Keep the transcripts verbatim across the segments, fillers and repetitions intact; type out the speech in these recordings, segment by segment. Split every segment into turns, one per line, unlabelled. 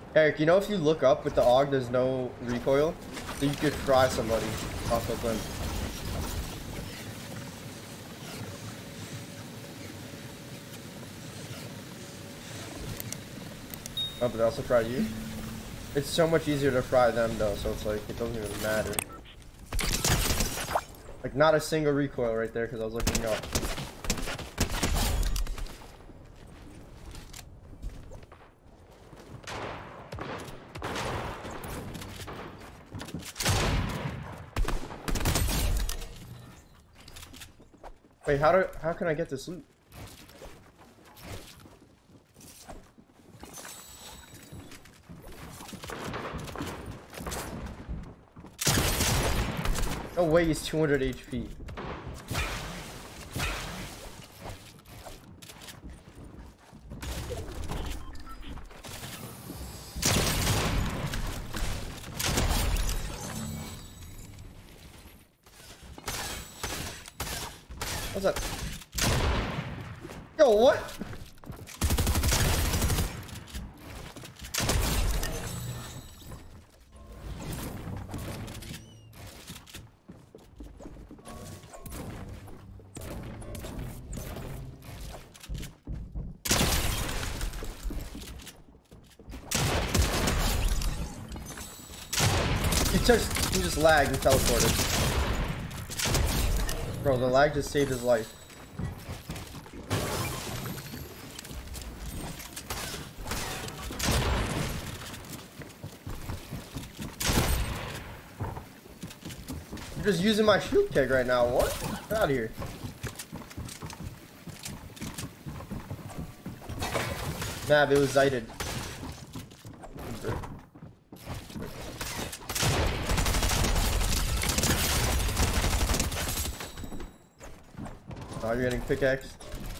Eric, you know if you look up with the A U G, there's no recoil, so you could fry somebody off the limb. Oh, but they also fry you? It's so much easier to fry them though, so it's like, it doesn't even matter. Like, not a single recoil right there because I was looking up. Wait, how do how can I get this loot? No way he's two hundred H P. What's that? Yo, what? He just, he just lagged and teleported. Bro, the lag just saved his life. I'm just using my shield keg right now. What? Get out of here. Nah, it was zited. Oh, you're getting pickaxed.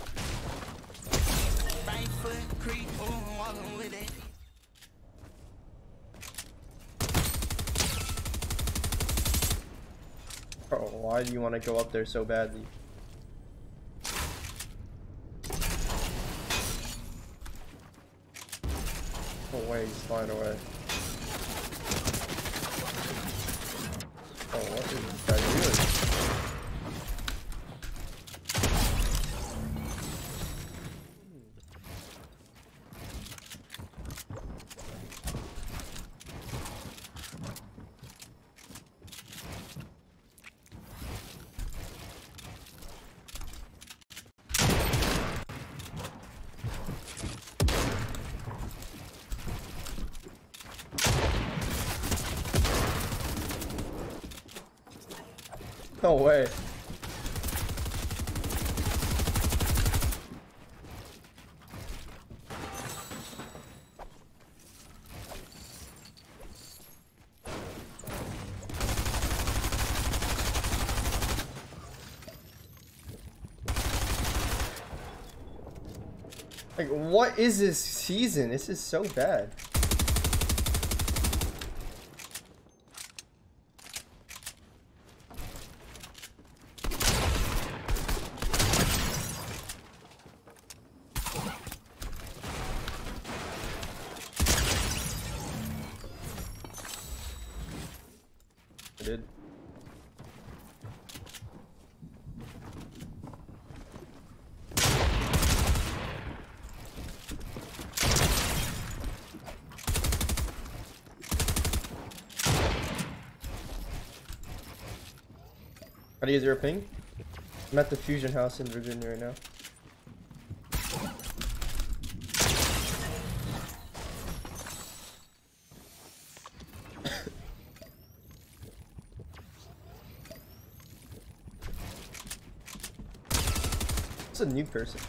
Bro, why do you want to go up there so badly? No way, he's flying away. Oh, what is this guy doing? No way. Like, what is this season? This is so bad. I did. How do you use your ping? I'm at the Fusion House in Virginia right now. It's a new person.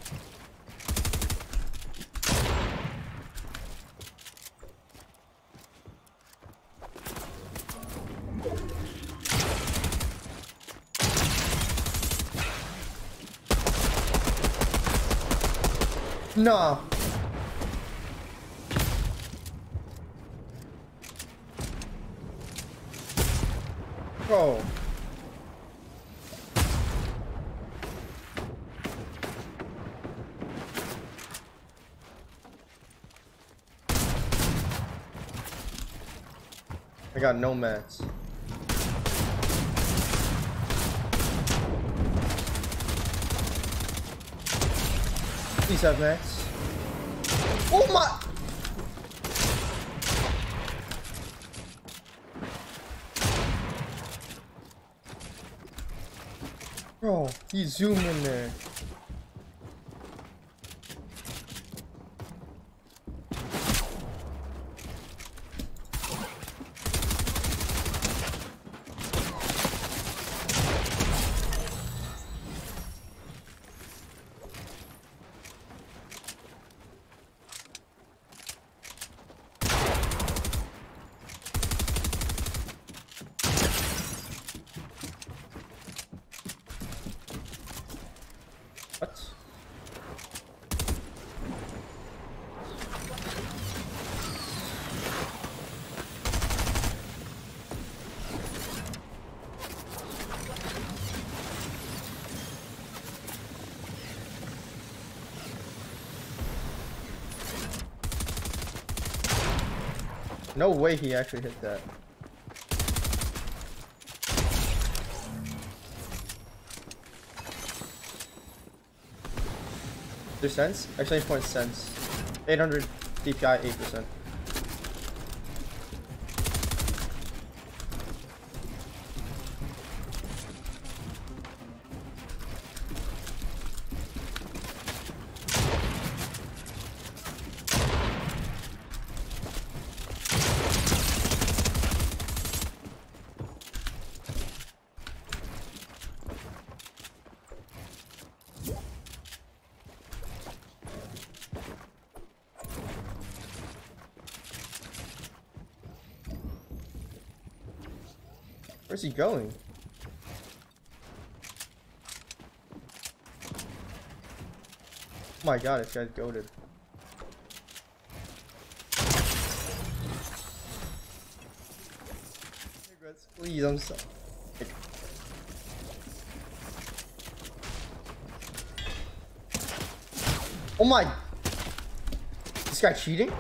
No. Bro. I got no mats. Please have mats. Oh my! Bro, he zoomed in there. What? No way he actually hit that. There's sense? Actually, point sense. eight hundred D P I, eight percent. Where's he going? Oh my god, this guy's goated. Please, I'm so. Oh my! This guy cheating?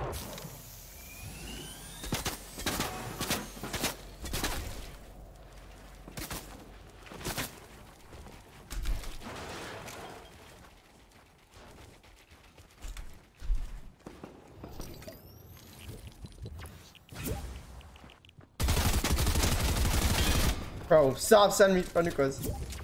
Bro, stop sending me friend requests.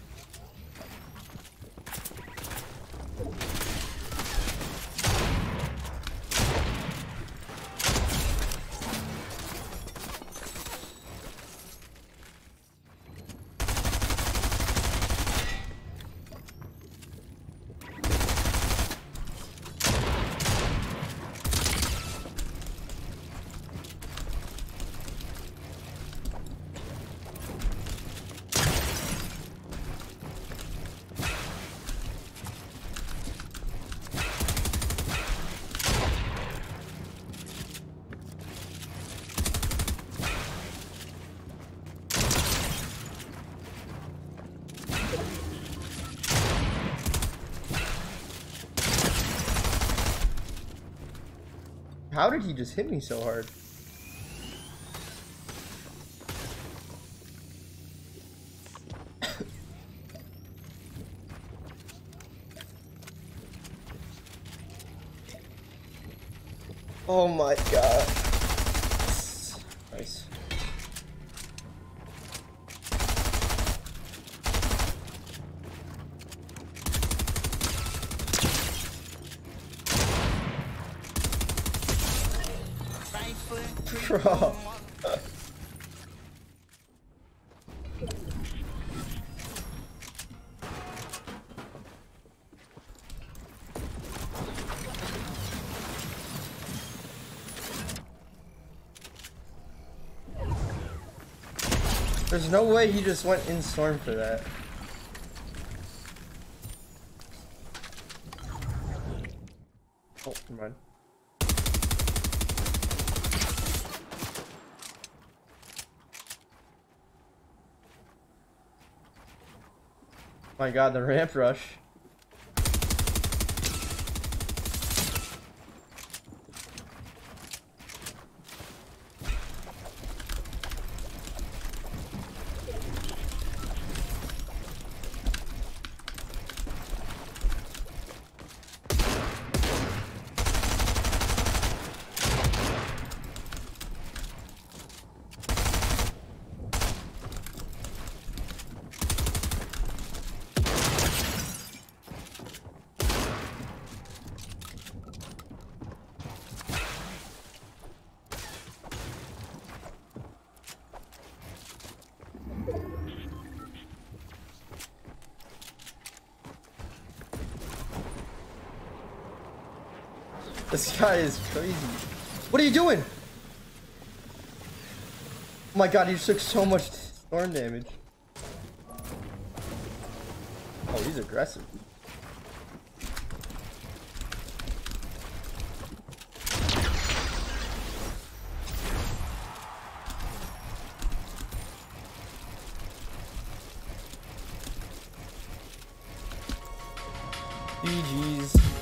How did he just hit me so hard? Oh my god. Nice. Bro. There's no way he just went in storm for that. Oh, never mind. My god, the ramp rush. This guy is crazy. What are you doing? Oh my god, he just took so much storm damage. Oh, he's aggressive. G G's.